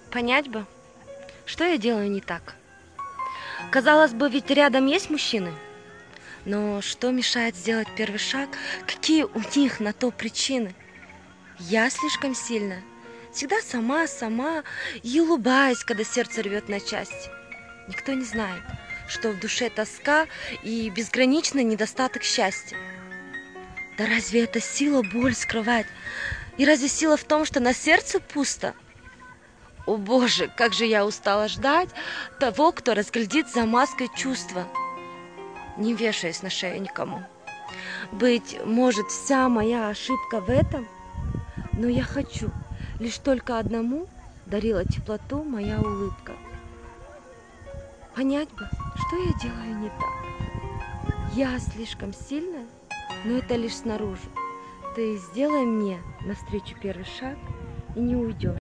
Понять бы, что я делаю не так. Казалось бы, ведь рядом есть мужчины. Но что мешает сделать первый шаг? Какие у них на то причины? Я слишком сильная. Всегда сама и улыбаюсь, когда сердце рвет на части. Никто не знает, что в душе тоска и безграничный недостаток счастья. Да разве это сила боль скрывать? И разве сила в том, что на сердце пусто? О боже, как же я устала ждать того, кто разглядит за маской чувства, не вешаясь на шею никому. Быть может, вся моя ошибка в этом, но я хочу лишь только одному дарила теплоту моя улыбка. Понять бы, что я делаю не так. Я слишком сильная, но это лишь снаружи. Ты сделай мне навстречу первый шаг и не уйдешь.